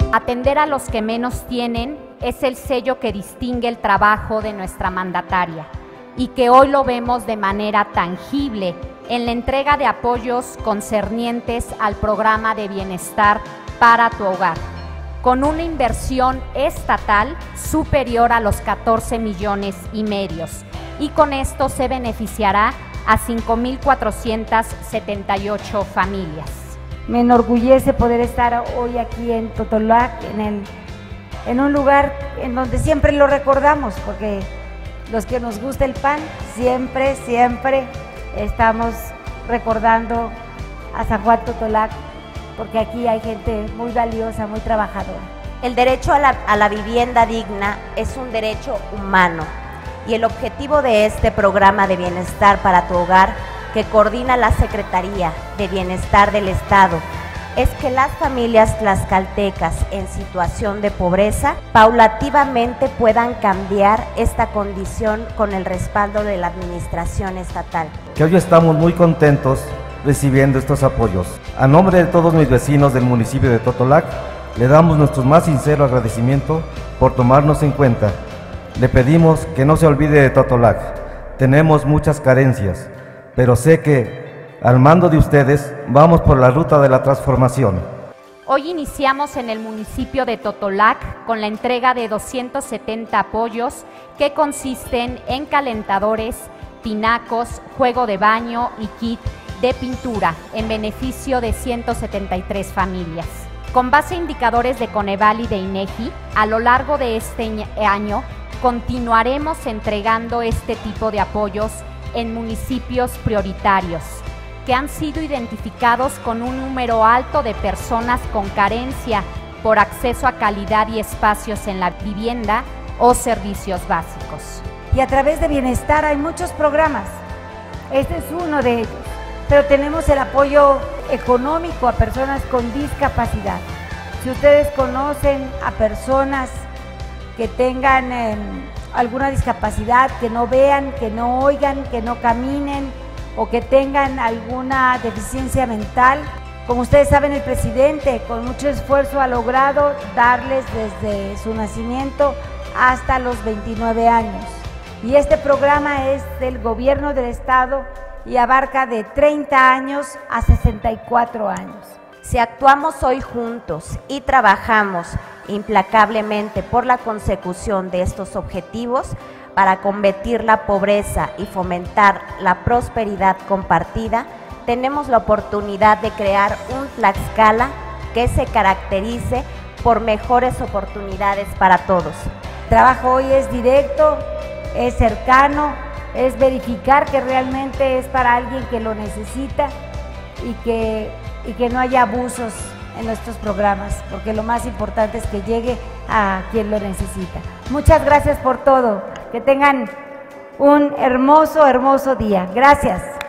Atender a los que menos tienen es el sello que distingue el trabajo de nuestra mandataria y que hoy lo vemos de manera tangible en la entrega de apoyos concernientes al programa de bienestar para tu hogar, con una inversión estatal superior a los 14,5 millones, y con esto se beneficiará a 5,478 familias. Me enorgullece poder estar hoy aquí en Totolac, en un lugar en donde siempre lo recordamos, porque los que nos gusta el pan, siempre estamos recordando a San Juan Totolac, porque aquí hay gente muy valiosa, muy trabajadora. El derecho a la vivienda digna es un derecho humano y el objetivo de este programa de bienestar para tu hogar, que coordina la Secretaría de Bienestar del Estado, es que las familias tlaxcaltecas en situación de pobreza paulativamente puedan cambiar esta condición con el respaldo de la administración estatal. Que hoy estamos muy contentos recibiendo estos apoyos. A nombre de todos mis vecinos del municipio de Totolac, le damos nuestro más sincero agradecimiento por tomarnos en cuenta. Le pedimos que no se olvide de Totolac. Tenemos muchas carencias, pero sé que al mando de ustedes vamos por la ruta de la transformación. Hoy iniciamos en el municipio de Totolac con la entrega de 270 apoyos que consisten en calentadores, tinacos, juego de baño y kit de pintura en beneficio de 173 familias. Con base a indicadores de Coneval y de INEGI, a lo largo de este año continuaremos entregando este tipo de apoyos en municipios prioritarios que han sido identificados con un número alto de personas con carencia por acceso a calidad y espacios en la vivienda o servicios básicos. Y a través de Bienestar hay muchos programas, este es uno de ellos, pero tenemos el apoyo económico a personas con discapacidad. Si ustedes conocen a personas que tengan alguna discapacidad, que no vean, que no oigan, que no caminen o que tengan alguna deficiencia mental, como ustedes saben, el presidente con mucho esfuerzo ha logrado darles desde su nacimiento hasta los 29 años. Y este programa es del gobierno del estado y abarca de 30 años a 64 años. Si actuamos hoy juntos y trabajamos implacablemente por la consecución de estos objetivos para combatir la pobreza y fomentar la prosperidad compartida, tenemos la oportunidad de crear un Tlaxcala que se caracterice por mejores oportunidades para todos. El trabajo hoy es directo, es cercano, es verificar que realmente es para alguien que lo necesita y que no haya abusos en nuestros programas, porque lo más importante es que llegue a quien lo necesita. Muchas gracias por todo, que tengan un hermoso día. Gracias.